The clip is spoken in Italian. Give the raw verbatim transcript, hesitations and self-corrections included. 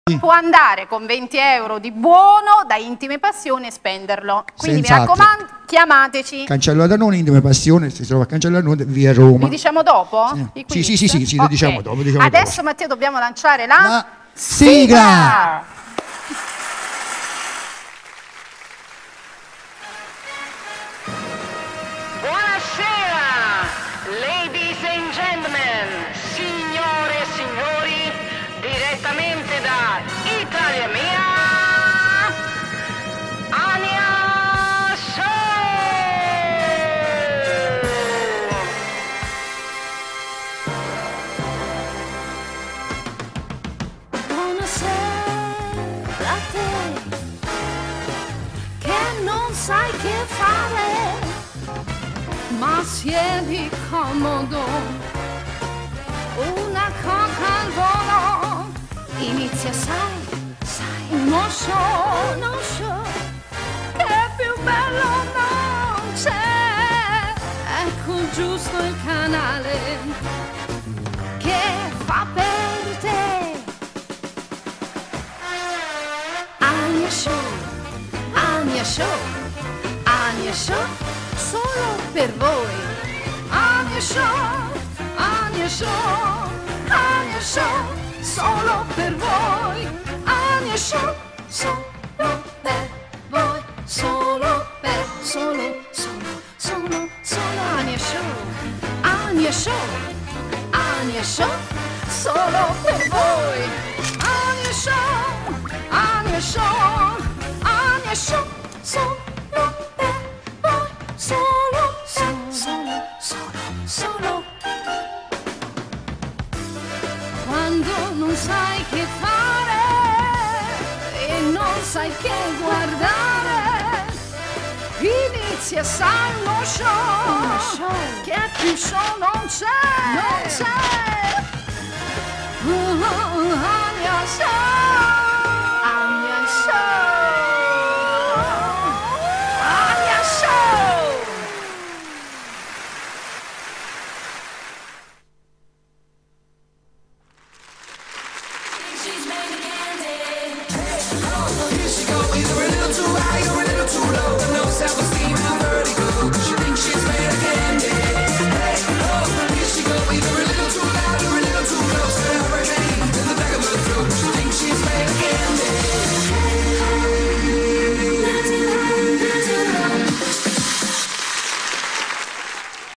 può andare con venti euro di buono da Intime Passioni e spenderlo. Quindi Senz'altro. mi raccomando, chiamateci. Cancello Danone, Intime Passione, si trova a Cancello Danone, via Roma. Li diciamo dopo? Sì, I sì, sì, sì, sì, lo Ok. diciamo dopo. Diciamo Adesso dopo. Matteo dobbiamo lanciare la, La sigla! Buonasera, ladies and gentlemen, signore e signori, direttamente da Italia Mia, Ania Show! Buonasera a te, che non sai che fare, ma siedi comodo, una coca al volo, inizia sai, sai, uno show, uno show, che più bello non c'è, ecco giusto il canale, che fa per te, Ania Show, Ania Show, Ania Show, solo per voi. Ania Show, Ania Show, Ania Show, solo per voi. Ania Show, solo per voi, solo per, solo, solo, solo, solo Ania Show, Ania Show, Ania Show, solo per voi. Ania Show, Ania Show, Ania Show, solo per voi, solo, solo, solo, solo, solo. Quando non sai che fare e non sai che guardare, inizia sai uno show, uno show, che più show non c'è, non c'è.